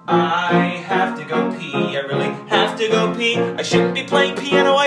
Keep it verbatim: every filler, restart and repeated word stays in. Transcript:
I have to go pee, I really have to go pee. I shouldn't be playing piano